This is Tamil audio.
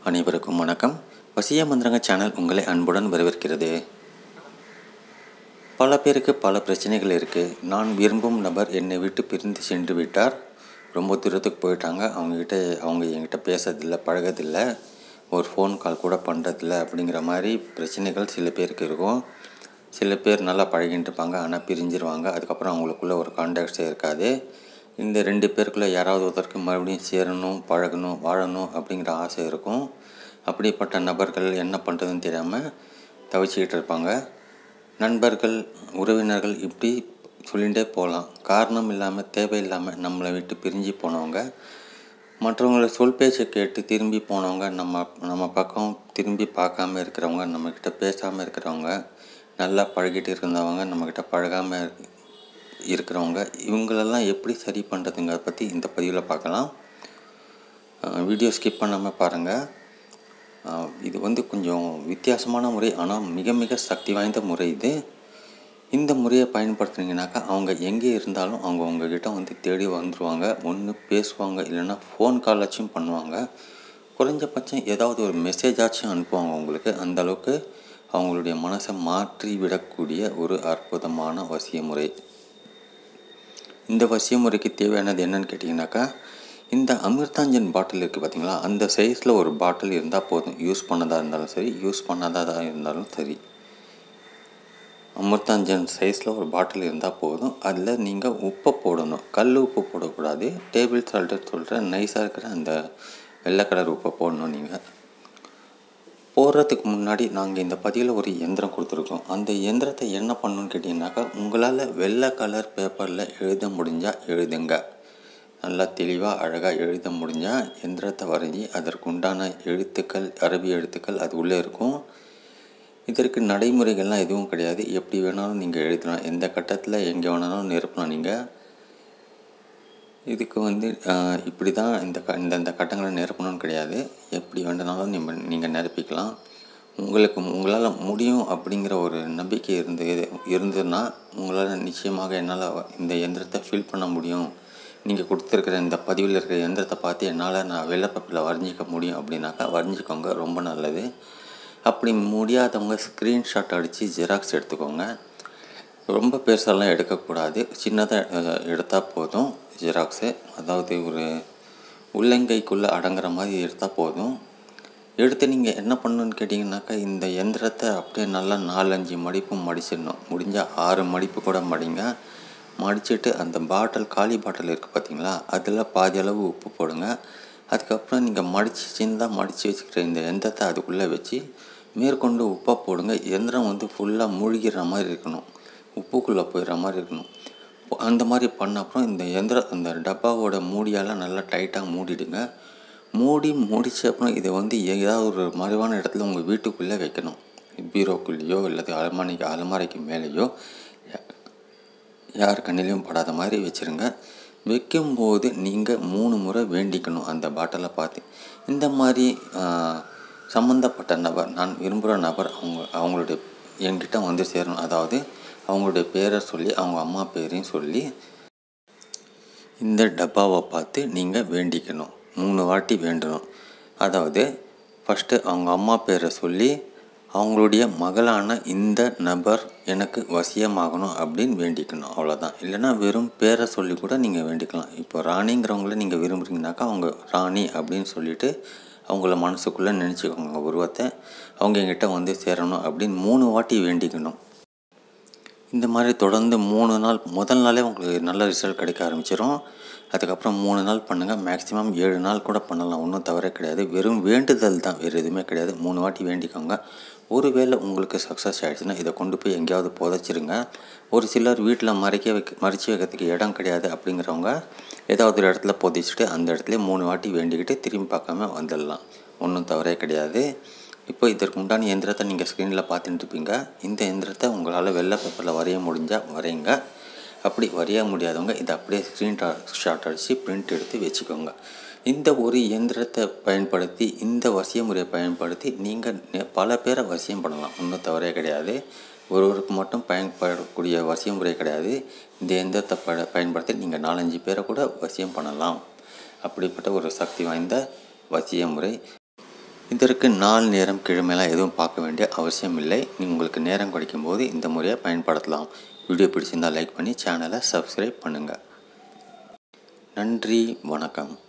அனைவருக்கும் வணக்கம். வசிய மந்திரங்க சேனல் உங்களை அன்புடன் வரவேற்கிறது. பல பேருக்கு பல பிரச்சனைகள் இருக்குது. நான் விரும்பும் நபர் என்னை விட்டு பிரிந்து சென்று விட்டார், ரொம்ப தூரத்துக்கு போயிட்டாங்க, அவங்க என்கிட்ட பேசுறதில்லை, பழகதில்லை, ஒரு ஃபோன் கால் கூட பண்ணுறதில்ல அப்படிங்கிற மாதிரி பிரச்சனைகள் சில பேருக்கு இருக்கும். சில பேர் நல்லா பழகிட்டு இருப்பாங்க, ஆனால் பிரிஞ்சிருவாங்க. அதுக்கப்புறம் அவங்களுக்குள்ள ஒரு கான்டாக்ட்ஸே இருக்காது. இந்த 2 பேருக்குள்ளே யாராவது ஒருத்தருக்கு மறுபடியும் சேரணும், பழகணும், வாழணும் அப்படிங்கிற ஆசை இருக்கும். அப்படிப்பட்ட நபர்கள் என்ன பண்ணுறதுன்னு தெரியாமல் தவிச்சிக்கிட்டு இருப்பாங்க. நண்பர்கள், உறவினர்கள் இப்படி சொல்லிகிட்டே போகலாம். காரணம் இல்லாமல், தேவையில்லாமல் நம்மளை விட்டு பிரிஞ்சு போனவங்க, மற்றவங்கள சொல் பேச்சை கேட்டு திரும்பி போனவங்க, நம்ம பக்கம் திரும்பி பார்க்காம இருக்கிறவங்க, நம்மக்கிட்ட பேசாமல் இருக்கிறவங்க, நல்லா பழகிட்டு இருந்தவங்க நம்மக்கிட்ட பழகாமல் இருக்கிறவங்க, இவங்களெல்லாம் எப்படி சரி பண்ணுறதுங்க பற்றி இந்த பதிவில் பார்க்கலாம். வீடியோ ஸ்கிப் பண்ணாமல் பாருங்கள். இது கொஞ்சம் வித்தியாசமான முறை, ஆனால் மிக மிக சக்தி வாய்ந்த முறை இது. இந்த முறையை பயன்படுத்துனீங்கனாக்கா அவங்க எங்கே இருந்தாலும் அவங்க உங்ககிட்ட தேடி வந்துடுவாங்க. ஒன்று பேசுவாங்க, இல்லைன்னா ஃபோன் காலாச்சும் பண்ணுவாங்க. குறைஞ்சபட்சம் ஏதாவது ஒரு மெசேஜாச்சும் அனுப்புவாங்க உங்களுக்கு. அந்தளவுக்கு அவங்களுடைய மனசை மாற்றி விடக்கூடிய ஒரு அற்புதமான வசிய முறை. இந்த வசிய முறைக்கு தேவையானது என்னன்னு கேட்டிங்கனாக்கா, இந்த அமிர்தாஞ்சன் பாட்டில் இருக்குது பார்த்திங்களா, அந்த சைஸில் ஒரு பாட்டில் இருந்தால் போதும். யூஸ் பண்ணதாக இருந்தாலும் சரி, யூஸ் பண்ணாததாக இருந்தாலும் சரி, அமிர்தாஞ்சன் சைஸில் ஒரு பாட்டில் இருந்தால் போதும். அதில் நீங்கள் உப்பை போடணும். கல் உப்பு போடக்கூடாது. டேபிள் சால்ட்டு சொல்கிற நைஸாக இருக்கிற அந்த வெள்ளை கலர் உப்பை போடணும். நீங்கள் போடுறதுக்கு முன்னாடி நாங்கள் இந்த பதிவில் ஒரு எந்திரம் கொடுத்துருக்கோம். அந்த எந்திரத்தை என்ன பண்ணணுன்னு கேட்டிங்கனாக்கா, உங்களால் வெள்ளை கலர் பேப்பரில் எழுத முடிஞ்சால் எழுதுங்க. நல்லா தெளிவாக அழகாக எழுத முடிஞ்சால் எந்திரத்தை வரைஞ்சி அதற்குண்டான எழுத்துக்கள், அரபி எழுத்துக்கள் அது உள்ளே இருக்கும். இதற்கு நடைமுறைகள்லாம் எதுவும் கிடையாது. எப்படி வேணாலும் நீங்கள் எழுதலாம். எந்த கட்டத்தில் எங்கே வேணாலும் நிரப்பலாம். நீங்கள் இதுக்கு இப்படி தான் இந்த கட்டங்களை நிரப்பணும்னு கிடையாது. எப்படி வேண்டுனாலும் நீங்கள் நிரப்பிக்கலாம். உங்களால் முடியும் அப்படிங்கிற ஒரு நம்பிக்கை இருந்ததுன்னா உங்களால் நிச்சயமாக என்னால் இந்த எந்திரத்தை ஃபில் பண்ண முடியும், நீங்கள் கொடுத்துருக்கிற இந்த பதிவில் இருக்கிற எந்திரத்தை பார்த்து நான் வெள்ளை பேப்பரில் வரைஞ்சிக்க முடியும் அப்படின்னாக்கா வரைஞ்சிக்கோங்க, ரொம்ப நல்லது. அப்படி முடியாதவங்க ஸ்க்ரீன்ஷாட் அடித்து ஜெராக்ஸ் எடுத்துக்கோங்க. ரொம்ப பெருசாலாம் எடுக்கக்கூடாது, சின்னதாக எடுத்தால் போதும். ஜெராக்ஸு அதாவது ஒரு உள்ளங்கைக்குள்ளே அடங்குற மாதிரி எடுத்தால் போதும். எடுத்து நீங்கள் என்ன பண்ணணுன்னு கேட்டிங்கனாக்கா, இந்த எந்திரத்தை அப்படியே நல்லா 4-5 மடிப்பு மடிச்சிடணும். முடிஞ்சால் 6 மடிப்பு கூட மடிங்க. மடிச்சுட்டு அந்த காலி பாட்டில் இருக்குது பார்த்திங்களா, அதில் பாதி அளவு உப்பு போடுங்க. அதுக்கப்புறம் நீங்கள் சின்னதாக மடித்து வச்சுக்கிற இந்த எந்திரத்தை அதுக்குள்ளே வச்சு மேற்கொண்டு உப்பை போடுங்க. எந்திரம் ஃபுல்லாக மூழ்கிற மாதிரி இருக்கணும், உப்புக்குள்ளே போயிடுற மாதிரி இருக்கணும். அந்த மாதிரி பண்ண அப்புறம் அந்த டப்பாவோட மூடியால் நல்லா டைட்டாக மூடிடுங்க. முடிச்ச அப்புறம் இதை ஏதாவது ஒரு மறைவான இடத்துல உங்கள் வீட்டுக்குள்ளே வைக்கணும். பீரோக்குள்ளேயோ அல்லது அலமாரிக்கு மேலேயோ யார் கண்ணிலையும் படாத மாதிரி வச்சுருங்க. வைக்கும்போது நீங்கள் 3 முறை வேண்டிக்கணும் அந்த பாட்டிலை பார்த்து. இந்த மாதிரி சம்மந்தப்பட்ட நபர், நான் விரும்புகிற நபர் அவங்களுடைய என்கிட்ட சேரணும். அதாவது அவங்களுடைய பேரை சொல்லி, அவங்க அம்மா பேரையும் சொல்லி இந்த டப்பாவை பார்த்து நீங்கள் வேண்டிக்கணும். 3 வாட்டி வேண்டணும். அதாவது ஃபஸ்ட்டு அவங்க அம்மா பேரை சொல்லி, அவங்களுடைய மகளான இந்த நபர் எனக்கு வசியமாகணும் அப்படின்னு வேண்டிக்கணும். அவ்வளோதான். இல்லைனா வெறும் பேரை சொல்லி கூட நீங்கள் வேண்டிக்கலாம். இப்போ ராணிங்கிறவங்கள நீங்கள் விரும்புகிறீங்கனாக்கா அவங்க ராணி அப்படின்னு சொல்லிவிட்டு அவங்கள மனசுக்குள்ளே நினச்சிக்கோங்க உருவத்தை. அவங்க என்கிட்ட சேரணும் அப்படின்னு 3 வாட்டி வேண்டிக்கணும். இந்த மாதிரி தொடர்ந்து 3 நாள், முதல் நாளே உங்களுக்கு நல்ல ரிசல்ட் கிடைக்க ஆரம்பிச்சிடும். அதுக்கப்புறம் 3 நாள் பண்ணுங்கள். மேக்ஸிமம் 7 நாள் கூட பண்ணலாம், ஒன்றும் தவறே கிடையாது. வெறும் வேண்டுதல் தான், வேறு எதுவுமே கிடையாது. 3 வாட்டி வேண்டிக்கோங்க. ஒருவேளை உங்களுக்கு சக்ஸஸ் ஆகிடுச்சுன்னா இதை கொண்டு போய் எங்கேயாவது புதைச்சிருங்க. ஒரு சிலர் வீட்டில் மறைச்சி வைக்கிறதுக்கு இடம் கிடையாது அப்படிங்கிறவங்க ஏதாவது ஒரு இடத்துல புதைச்சிட்டு அந்த இடத்துல 3 வாட்டி வேண்டிக்கிட்டு திரும்பி பார்க்காம வந்துடலாம், ஒன்றும் தவறே கிடையாது. இப்போ இதற்கு உண்டான எந்திரத்தை நீங்கள் ஸ்க்ரீனில் பார்த்துட்டு இருப்பீங்க. இந்த எந்திரத்தை உங்களால் வெள்ளை பேப்பரில் வரைய முடிஞ்சால் வரைங்க. அப்படி வரைய முடியாதவங்க இதை அப்படியே ஸ்க்ரீன்ஷாட் அடித்து பிரிண்ட் எடுத்து வச்சுக்கோங்க. இந்த ஒரு இயந்திரத்தை பயன்படுத்தி, இந்த வசிய முறையை பயன்படுத்தி நீங்கள் பல பேரை வசியம் பண்ணலாம், ஒன்றும் தவறே கிடையாது. ஒருவருக்கு மட்டும் பயன்படக்கூடிய வசிய முறை கிடையாது. இந்த இயந்திரத்தை பயன்படுத்தி நீங்கள் 4-5 பேரை கூட வசியம் பண்ணலாம். அப்படிப்பட்ட ஒரு சக்தி வாய்ந்த வசிய முறை. இதற்கு நாள் நேரம் கிழமையெல்லாம் எதுவும் பார்க்க வேண்டிய அவசியம் இல்லை. உங்களுக்கு நேரம் கிடைக்கும்போது இந்த முறையை பயன்படுத்தலாம். வீடியோ பிடிச்சிருந்தால் லைக் பண்ணி சேனலை சப்ஸ்கிரைப் பண்ணுங்கள். நன்றி, வணக்கம்.